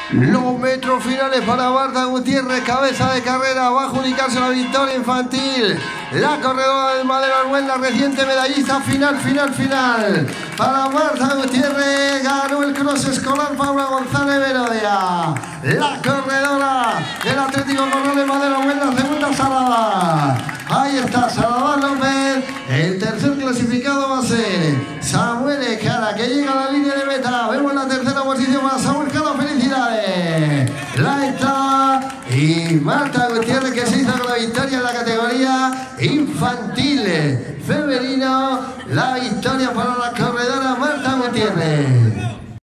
Los metros finales para Marta Gutiérrez, cabeza de carrera, va a adjudicarse la victoria infantil. La corredora del Madero Argüelles, la reciente medallista final. Para Marta Gutiérrez, ganó el cross escolar Paula González Verodia. La corredora del Atlético Corral Madero Argüelles, la segunda Salada. Ahí está Salvador López. El tercer clasificado va a ser Samuel Escara, que llega a la línea de meta. Vemos la tercera posición para Samuel Escara. Felicidades. La está. Y Marta Gutiérrez, que se hizo con la victoria en la categoría infantil femenino. La victoria para la corredora Marta Gutiérrez.